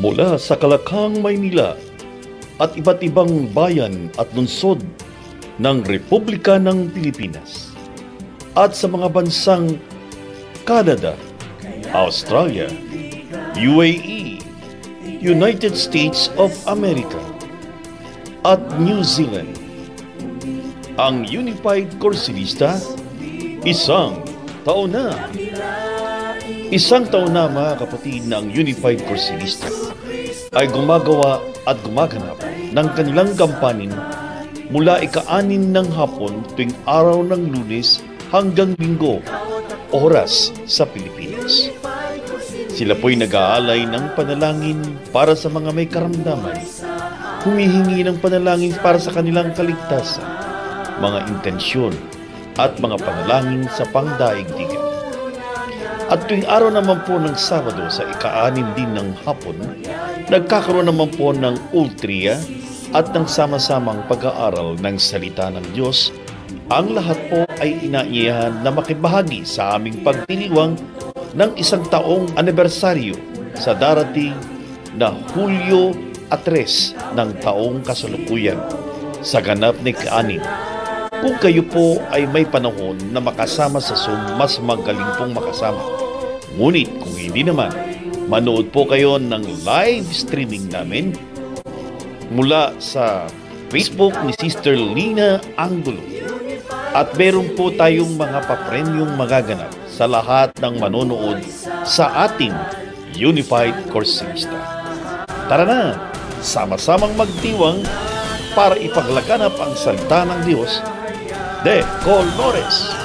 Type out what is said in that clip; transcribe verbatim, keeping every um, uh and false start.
Mula sa Kalakhang, Maynila at iba't ibang bayan at lungsod ng Republika ng Pilipinas at sa mga bansang Canada, Australia, U A E, United States of America at New Zealand. Ang Unified Curcillista, isang taon na. Isang taon na mga kapatid ng Unified Curcillistas ay gumagawa at gumaganap ng kanilang gampanin mula ika-anim ng hapon tuwing araw ng Lunes hanggang Linggo, oras sa Pilipinas. Sila po'y nag-aalay ng panalangin para sa mga may karamdaman, humihingi ng panalangin para sa kanilang kaligtasan, mga intensyon at mga panalangin sa pangdaigdigan. At tuwing araw naman po ng Sabado sa ika-anim din ng hapon, nagkakaroon naman po ng ultriya at ng sama-samang pag-aaral ng salita ng Diyos. Ang lahat po ay inaiyahan na makibahagi sa aming pagdiriwang ng isang taong anibersaryo sa darating na Hulyo tres ng taong kasalukuyan sa ganap ni ika-anim. Kung kayo po ay may panahon na makasama sa Zoom, mas magaling pong makasama. Ngunit kung hindi naman, manood po kayo ng live streaming namin mula sa Facebook ni Sister Lina Angulo. At meron po tayong mga paprenyong magaganap sa lahat ng manonood sa ating Unified Curcillista. Tara na, sama-samang magdiwang para ipaglaganap ang salita ng Diyos de Colores.